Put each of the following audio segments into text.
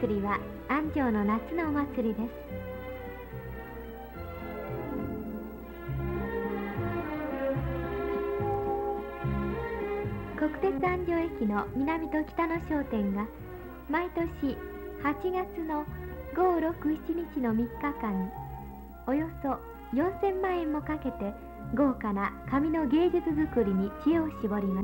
祭りは安城の夏のお祭りです。国鉄安城駅の南と北の商店が毎年8月の5、6、7日の3日間、およそ4000万円もかけて豪華な紙の芸術作りに知恵を絞ります。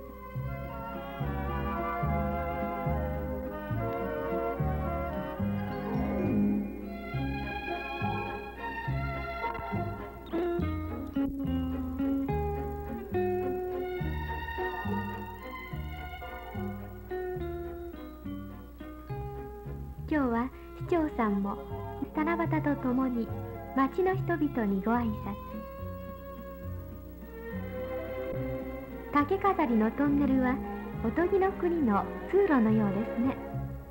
今日は市長さんも七夕とともに町の人々にご挨拶。竹飾りのトンネルはおとぎの国の通路のようですね。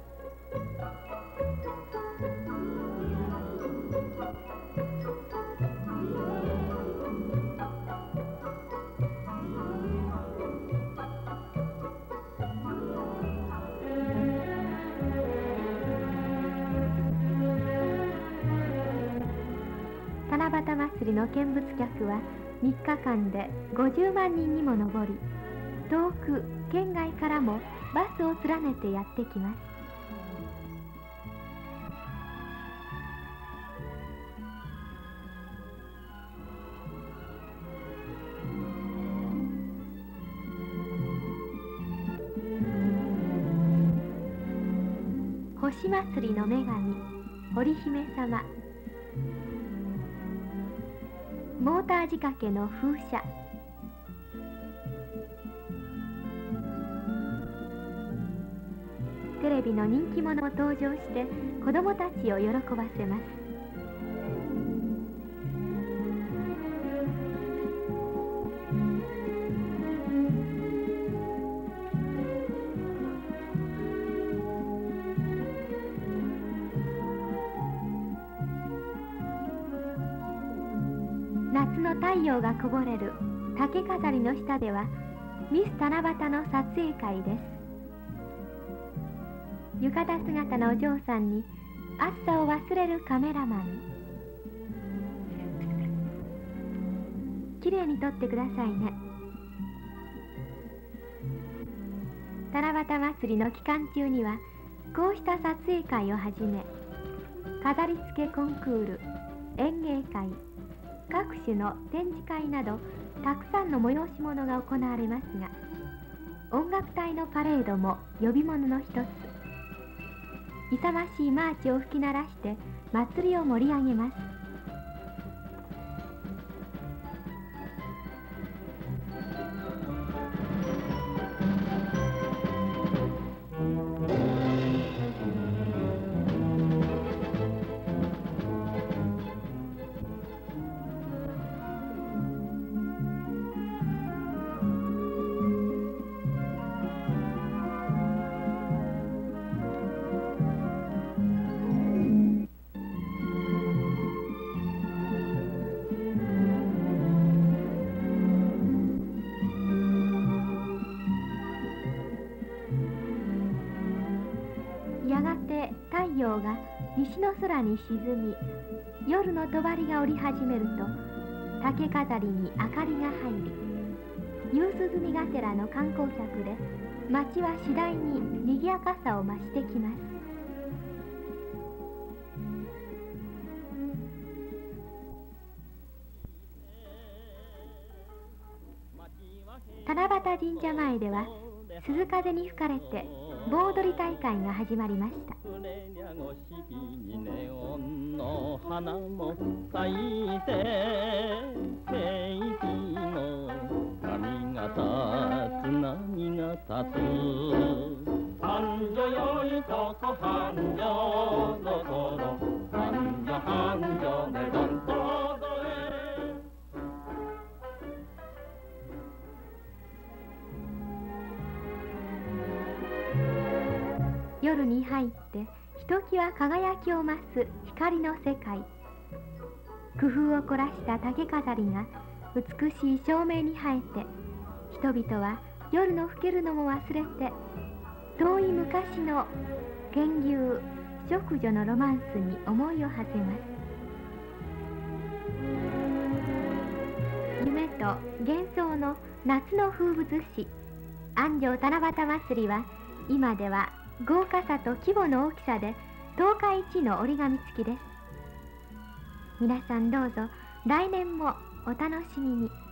七夕祭りの見物客は3日間で50万人にも上り、遠く県外からもバスを連ねてやってきます。星祭りの女神、織姫様、モーター仕掛けの風車、テレビの人気者も登場して子供たちを喜ばせます。夏の太陽がこぼれる竹飾りの下ではミス七夕の撮影会です。浴衣姿のお嬢さんに暑さを忘れるカメラマン。きれいに撮ってくださいね。七夕祭りの期間中にはこうした撮影会をはじめ、飾り付けコンクール、演芸会、各種の展示会などたくさんの催し物が行われますが、音楽隊のパレードも呼び物の一つ。勇ましいマーチを吹き鳴らして祭りを盛り上げます。やがて太陽が西の空に沈み、夜の帳が降り始めると竹飾りに明かりが入り、夕涼みがてらの観光客で街は次第に賑やかさを増してきます。七夕神社前では鈴風に吹かれて盆踊り大会が始まりました。ネオンの花も咲いて、世紀の波が立つ波が立つ。繁盛よいとこ繁盛どころ、繁盛繁盛でどんと踊れ。夜に入ってひときわ輝きを増す光の世界。工夫を凝らした竹飾りが美しい照明に映えて、人々は夜の更けるのも忘れて、遠い昔の剣牛淑女のロマンスに思いを馳せます。夢と幻想の夏の風物詩、安城七夕祭りは今では豪華さと規模の大きさで東海一の折り紙付きです。皆さんどうぞ来年もお楽しみに。